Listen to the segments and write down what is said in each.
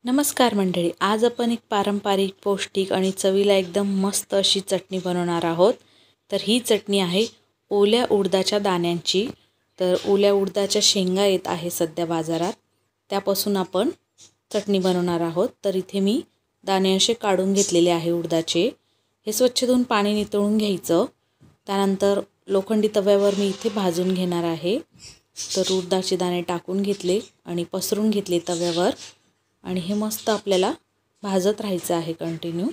नमस्कार मंडळी, आज आपण एक पारंपरिक पौष्टिक आणि चवीला एकदम मस्त अशी चटणी बनवणार आहोत। तर ही चटणी आहे ओल्या उडदाच्या दाण्यांची। तर ओल्या उडदाच्या शेंगा येत आहे सध्या बाजारात, त्यापासून आपण चटणी बनवणार आहोत। तर इथे मी दाणे असे काढून घेतलेले आहे उडदाचे। हे स्वच्छ धुवून पाणी नितळून घ्यायचं। त्यानंतर लोखंडी तव्यावर मी इथे भाजून घेणार आहे। तर उडदाचे दाणे टाकून घेतले आणि पसरून घेतले तव्यावर आणि हे मस्त आपल्याला भाजत राहायचं आहे कंटिन्यू।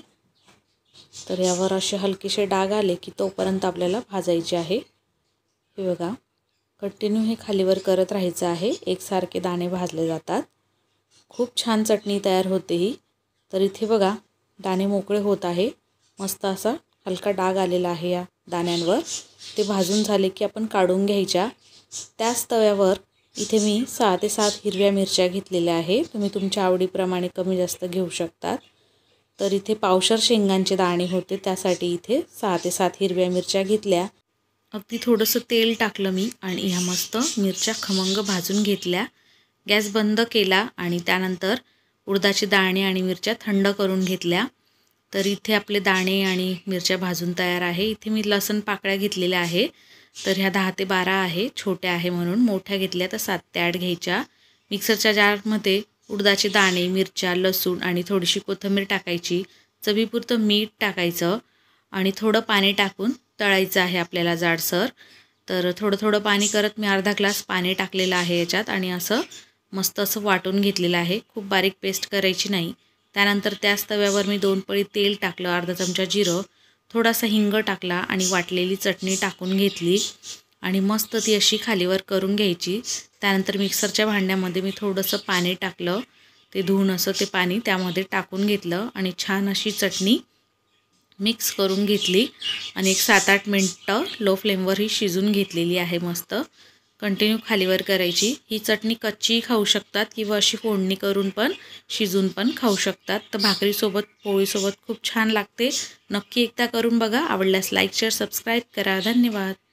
तर यावर असे हलकेसे डाग आले की तोपर्यंत आपल्याला भाजायचे आहे। हे बघा, कंटिन्यू हे खालीवर करत राहायचं आहे, एकसारखे दाणे भाजले जातात। खूप छान चटणी तयार होते ही। तर इथे बघा दाणे मोकळे होत आहे, मस्त असा हलका डाग आलेला आहे या दाण्यांवर। ते भाजून झाले की आपण काढून घ्यायच्या। त्याच तव्यावर इथे मी 6 ते 7 हिरव्या मिरच्या घेतलेल्या आहे। तुम्ही तुमच्या आवडीप्रमाणे कमी जास्त घेऊ शकतात। तर इथे पावशर शेंगांचे दाणे होते, त्यासाठी इथे 6 ते 7 हिरव्या मिरच्या घेतल्या। अगदी थोडंसं तेल टाकलं मी आणि ह्या मस्त मिरच्या खमंग भाजून घेतल्या। गॅस बंद केला आणि त्यानंतर उडदाचे दाणे आणि मिरच्या थंड करून घेतल्या। तर इथे आपले दाणे आणि मिरच्या भाजून तयार आहे। इथे मी लसूण पाकळ्या घेतलेल्या आहे। तर ह्या 10 ते 12 आहे, छोट्या आहे म्हणून। मोठ्या घेतल्या तर 7 ते 8 घ्यायच्या। मिक्सरच्या जारमध्ये उडदाचे दाणे, मिरच्या, लसूण आणि थोडीशी कोथिंबीर टाकायची। चवीपुरतं मीठ टाकायचं आणि थोडं पाणी टाकून तळायचं आहे आपल्याला जाडसर। तर थोडं थोडं पाणी करत मी अर्धा ग्लास पाणी टाकलेलं आहे याच्यात आणि असं मस्त असं वाटून घेतलेलं आहे। खूप बारीक पेस्ट करायची नाही। त्यानंतर त्याच तव्यावर मी 2 पळी तेल टाकलं, अर्धा चमचा जिरं, थोडासा हिंग टाकला आणि वाटलेली चटणी टाकून घेतली आणि मस्त ती अशी खालीवर करून घ्यायची। त्यानंतर मिक्सरच्या भांड्यामध्ये मी थोडंसं पाणी टाकलं, ते धुवून असं ते पाणी त्यामध्ये टाकून घेतलं आणि छान अशी चटणी मिक्स करून घेतली आणि एक 7-8 मिनटं लो फ्लेमवर ही शिजून घेतलेली आहे। मस्त कंटिन्यू खालीवर करायची। ही चटणी कच्ची खाऊ शकतात किंवा अशी फोडणी करून पण शिजून पण खाऊ शकतात। तर भाकरीसोबत, पोळीसोबत खूप छान लागते। नक्की एकदा करून बघा। आवडल्यास लाईक, शेअर, सबस्क्राईब करा। धन्यवाद।